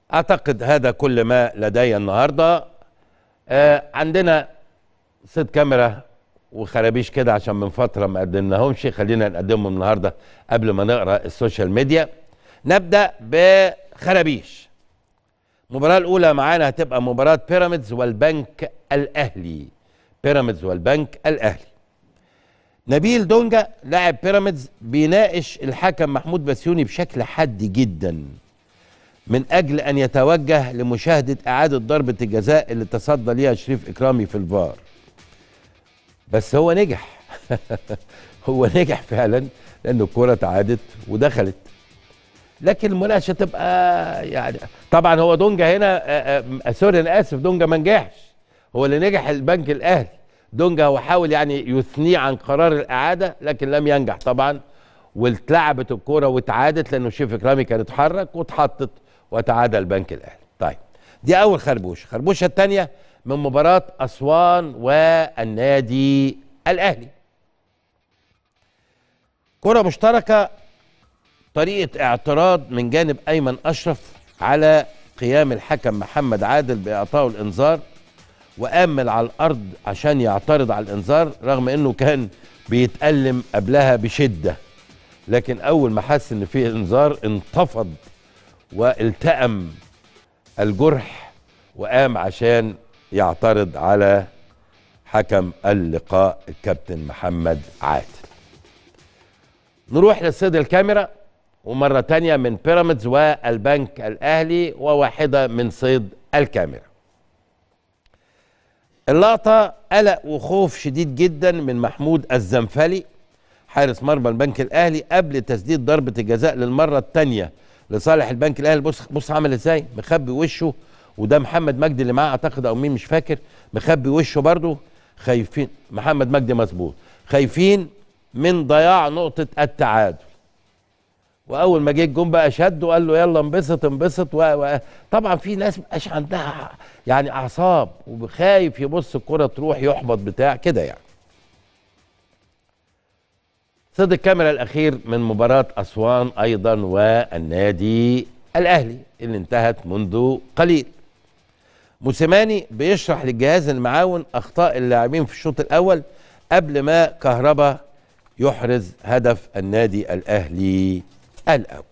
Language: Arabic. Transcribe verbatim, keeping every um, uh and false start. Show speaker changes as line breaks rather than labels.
اعتقد هذا كل ما لدي النهارده. آه عندنا ست كاميرا وخرابيش كده عشان من فتره ما قدمناهمش، خلينا نقدمهم النهارده قبل ما نقرا السوشيال ميديا. نبدا بخرابيش. المباراه الاولى معانا هتبقى مباراه بيراميدز والبنك الاهلي. بيراميدز والبنك الاهلي. نبيل دونجا لاعب بيراميدز بيناقش الحكم محمود بسيوني بشكل حاد جدا من اجل ان يتوجه لمشاهده اعاده ضربه الجزاء اللي تصدى ليها شريف اكرامي في الفار. بس هو نجح. هو نجح فعلا لان الكره اتعادت ودخلت. لكن المناقشه تبقى يعني طبعا هو دونجا هنا سوري انا اسف، دونجا ما نجحش، هو اللي نجح البنك الاهلي. دونجا هو حاول يعني يثنيه عن قرار الاعاده لكن لم ينجح طبعا، واتلعبت الكوره واتعادت لانه شريف اكرامي كان اتحرك واتحطت وتعادل البنك الاهلي. طيب دي اول خربوشه. الخربوشه الثانيه من مباراه اسوان والنادي الاهلي. كره مشتركه، طريقه اعتراض من جانب ايمن اشرف على قيام الحكم محمد عادل باعطائه الانذار، وامل على الارض عشان يعترض على الانذار رغم انه كان بيتألم قبلها بشده، لكن اول ما حس ان في انذار انتفض والتأم الجرح وقام عشان يعترض على حكم اللقاء الكابتن محمد عادل. نروح لصيد الكاميرا ومرة تانية من بيراميدز والبنك الأهلي وواحدة من صيد الكاميرا. اللقطة قلق وخوف شديد جدا من محمود الزنفلي حارس مرمى البنك الأهلي قبل تسديد ضربة الجزاء للمرة الثانية لصالح البنك الأهلي. بص بص عمل ازاي، مخبي وشه، وده محمد مجدي اللي معاه اعتقد او مين مش فاكر، مخبي وشه برضه. خايفين محمد مجدي مظبوط، خايفين من ضياع نقطة التعادل. واول ما جه الجون بقى شد وقال له يلا انبسط انبسط. وطبعا في ناس مبقاش عندها يعني اعصاب وخايف يبص الكرة تروح يحبط بتاع كده يعني. صيد الكاميرا الاخير من مباراة اسوان ايضا والنادي الاهلي اللي انتهت منذ قليل. موسيماني بيشرح للجهاز المعاون اخطاء اللاعبين في الشوط الاول قبل ما كهربا يحرز هدف النادي الاهلي الاول.